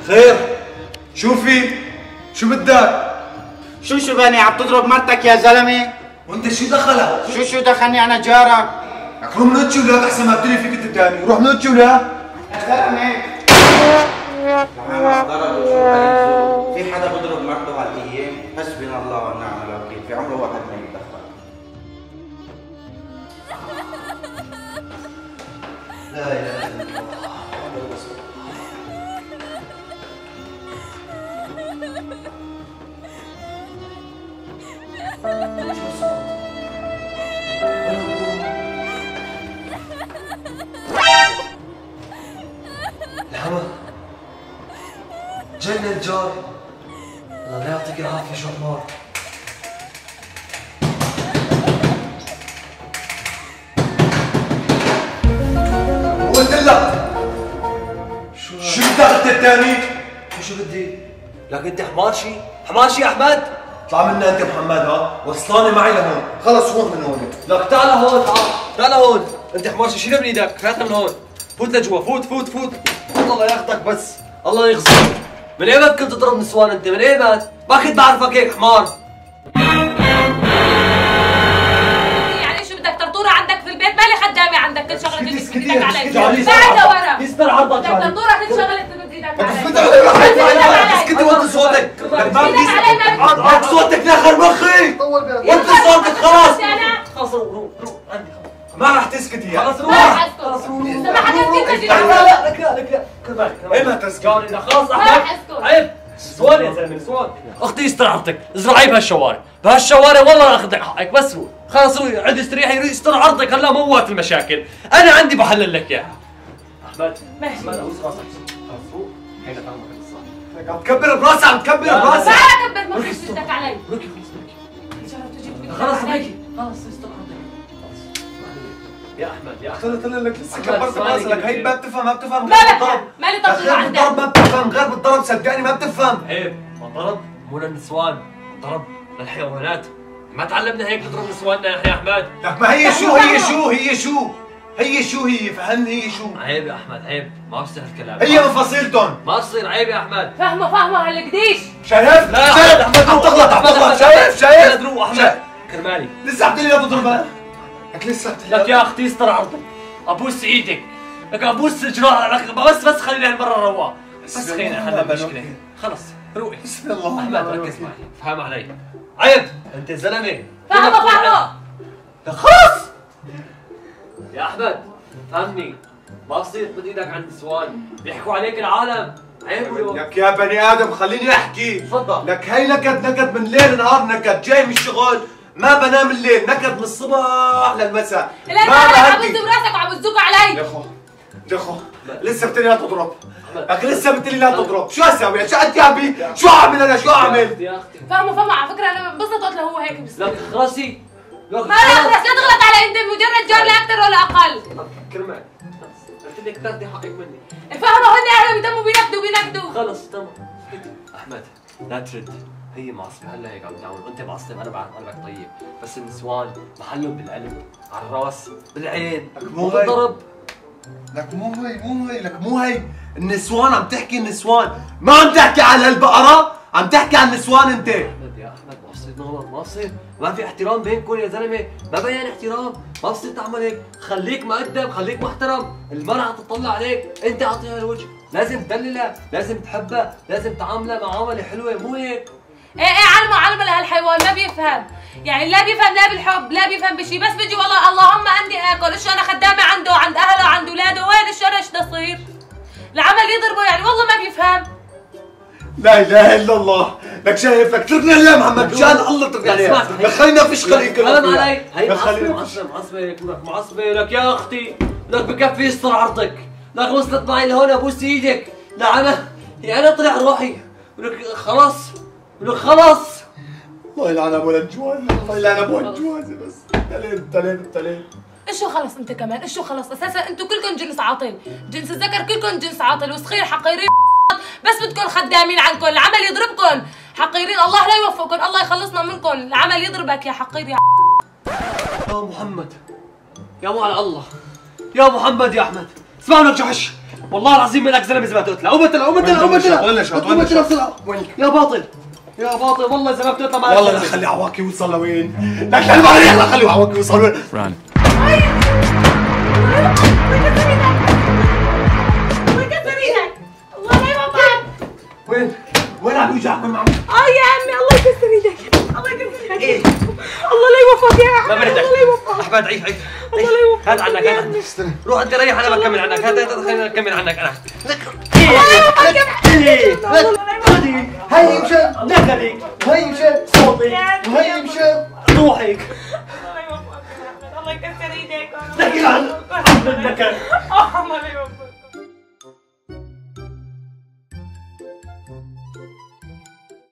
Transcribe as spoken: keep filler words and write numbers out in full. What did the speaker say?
خير؟ شو في؟ شو بدك؟ شو شو بني عم تضرب مرتك يا زلمه؟ وانت شو دخلك؟ شو شو دخلني انا جارك؟ لك روح منوتشي ولاد احسن ما بتلي فيك انت تاني، روح منوتشي ولاد. يا زلمه في حدا بضرب مرته هالايام؟ حسبنا الله ونعم الوكيل، في عمره واحد ما يتدخل. لا اله الا الله محمد رسول الحمى جنن الجار. الله لا يعطيك العافيه شو حمار. قلت لك شو شو بدك انت الثاني؟ شو بدي؟ لك انت حمار شي؟ حمار شي يا احمد؟ اطلع منا انت محمد ها، وصلاني معي لهون، خلص روح من هون. لك تعال هون، تعال تعال هون، انت حمار شي، شيلها من ايدك، هاتها من هون، فوت لجوا، فوت فوت فوت، الله ياخذك بس، الله يغزيك. من ايمت كنت تضرب نسوان انت؟ من ايمت؟ ما كنت بعرفك هيك حمار. يعني شو بدك طرطوره عندك في البيت؟ مالي خدامه عندك كل شغله تجيب اسكتي ايدك علي. اسكتي بعدها ورا يستر عرضك بدك طرطوره كل شغله تمد ايدك علي. اسكتي وطي صوتك. لك ما بدي عاد صوتك لاخر مخي. وطي صوتك خلاص. خلص روح روح عندي خلص. ما راح تسكتي يا خلص روح خلص روح. ما حدا بتيجي لا لا لك لا لك لا كمان كمان. ايه ما تسكتي خلاص احمد. عيب سؤال يا زلمه سؤال. اختي يستر عرضك، ازرعي بهالشوارع، بهالشوارع والله اخذ لك حقك. بس روح خلص روح عد استريحي، يستر عرضك هلا موت المشاكل، انا عندي بحلل لك اياها. احمد احمد ابوس راسك خلص روح. هيدا فهمك الصح. عم تكبر براسي، عم تكبر براسي. ما اكبر ما فيش بدك علي. روكي خلص روكي. خلص روكي خلص يستر عرضك. يا احمد يا احمد طلع لك لسه كبرت راسك. لك هي ما بتفهم ما بتفهم ما بفهم مالي طرطوره عندك. بالضرب ما بتفهم، غير بالضرب صدقني ما بتفهم. عيب، ما ضرب مو للنسوان، ضرب للحيوانات. ما تعلمنا هيك نضرب نسواننا نحن يا احمد. لك ما هي شو هي شو هي شو هي شو هي فهمني هي شو. عيب يا احمد عيب، ما بصير هالكلام. هي من فصيلتهم. ما بصير، عيب يا احمد. فهمه فهمه هالقديش. شايف؟ لا شايف؟ احمد عم تغلط عم تغلط. شايف شايف؟ روح احمد كرمالي. لسه عم تقول لي لا تضربها؟ لك لسه عم لك يا اختي استر عرضك، ابوس ايدك، لك ابوس جراحك، بس بس خلينا هالمره رواق، بس خلينا نحل المشكله. خلص روقي. بسم الله احمد ركز معي، فهم علي. عيب انت زلمه. فهمه فهمه. خلص يا احمد فهمني، ما بصير تمد ايدك عند النسوان، بيحكوا عليك العالم. عيب اليوم. لك يا بني ادم خليني احكي. تفضل. لك هي نكد نكد من ليل نهار نكد، جاي من الشغل ما بنام الليل، نكد من الصبح للمساء. لا لا عم بزو براسك وعم بتزوق علي. يا اخو يا اخو لسه بتقلي لا تضرب. لك لسه بتقلي لا تضرب، شو اسوي؟ شو انت عم شو اعمل انا؟ شو اعمل؟ يا اختي فهمه فهمه على فكره انا بنبسط وقت لو هو هيك بس. لك خلصي. ما راح اخلص، لا تغلط علي، انت مجرد جار لا اكثر ولا اقل. كرمال قلت لك تاخذي حقك مني. فهمه هن اهله بيدموا بينكدوا بينكدوا. خلص تمام. احمد لا ترد، هي معصبه هلا هيك عم تعمل، وانت معصب انا بعرف قلبك طيب، بس النسوان محلهم بالقلب، على الراس، بالعين، مو بالضرب. لك مو هي مو هي لك مو هي النسوان، عم تحكي النسوان، ما عم تحكي على هالبقرة، عم تحكي عن النسوان انت. احمد يا احمد ما بصير نغلط، ما بصير، ما في احترام بينكم يا زلمه، ما بين احترام، ما بصير تعمل هيك، خليك مؤدب، خليك محترم، المرأة تطلع عليك، انت اعطيها الوجه، لازم تدللها، لازم تحبها، لازم تعاملها معاملة حلوة، مو هيك. ايه ايه علمه علمه لهالحيوان ما بيفهم، يعني لا بيفهم لا بالحب لا بيفهم بشي، بس بيجي والله اللهم عندي اكل، ايش انا خدامه عنده عند اهله عند اولاده، وين ايش انا ايش تصير؟ العمل يضربه يعني والله ما بيفهم. لا اله الا الله، لك شايف لك تركني عليه محمد، مشان الله تركني عليه، لك خلينا فيش خليك كلام علي، هي معصبة معصبة معصبة لك معصبة لك يا اختي، لك بكفي يستر عرضك، لك وصلت معي لهون ابوس ايدك، لعنة يا انا طلع روحي، ولك خلاص ولك خلاص. الله يلعن ابو الجواز، الله يلعن ابو الجواز، بس ابتليت ابتليت ابتليت. اشو خلص انت كمان اشو خلص، اساسا انتوا كلكم جنس عاطل، جنس الذكر كلكم جنس عاطل وصخير حقيرين، بس بدكم خدامين عنكم، العمل يضربكم، حقيرين الله لا يوفقكم، الله يخلصنا منكم، العمل يضربك يا حقير يا يا محمد يا مو على الله، يا محمد يا احمد، اسمعوا لك جحش، والله العظيم منك زلمه زي ما تقتلها، قوم اقتلها قوم اقتلها قوم اقتلها وين الشوط؟ قوم اقتلها بسرعه. يا باطل يا باطل والله زي ما بتقتلها معك. والله لا خلي عواكي يوصل لوين، لا كلب عليك، لا خلي عواكي يوصل وين. Run. وين؟ وين عم يوجعك؟ وين عم؟ اه يا عمي الله يكسر ايدك، الله يكسر ايدك. ايه؟ الله لا يوفقك يا عمي. ما بردك الله لا يوفقك. احمد عيف عيف. الله لا يوفقك. هات عنك هات عنك. روح انت ريح انا بكمل عنك. هات هات خلينا نكمل عنك انا. هي مشان نكدك هي مشان صوتك هي مشان روحك. الله يوفقك يا عمي، الله يكسر ايدك. لكن عن عن النكد. الله لا يوفقك.